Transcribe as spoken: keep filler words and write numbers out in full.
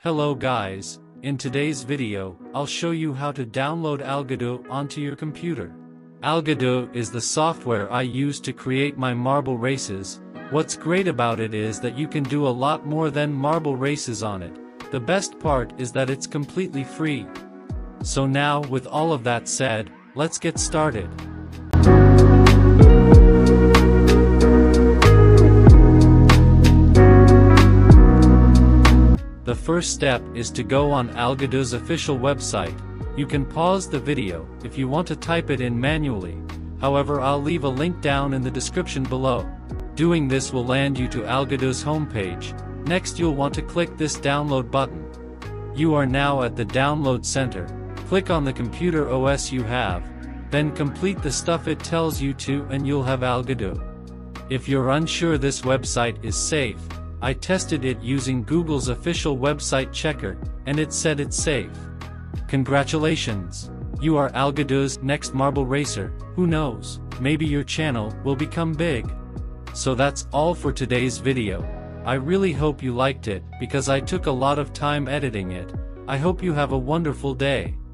Hello guys, in today's video, I'll show you how to download Algodoo onto your computer. Algodoo is the software I use to create my marble races. What's great about it is that you can do a lot more than marble races on it. The best part is that it's completely free. So now, with all of that said, let's get started. The first step is to go on Algodoo's official website. You can pause the video if you want to type it in manually. However, I'll leave a link down in the description below. Doing this will land you to Algodoo's homepage. Next, you'll want to click this download button. You are now at the download center. Click on the computer O S you have, then complete the stuff it tells you to and you'll have Algodoo. If you're unsure this website is safe, I tested it using Google's official website checker, and it said it's safe. Congratulations! You are Algodoo's next marble racer. Who knows, maybe your channel will become big. So that's all for today's video. I really hope you liked it, because I took a lot of time editing it. I hope you have a wonderful day.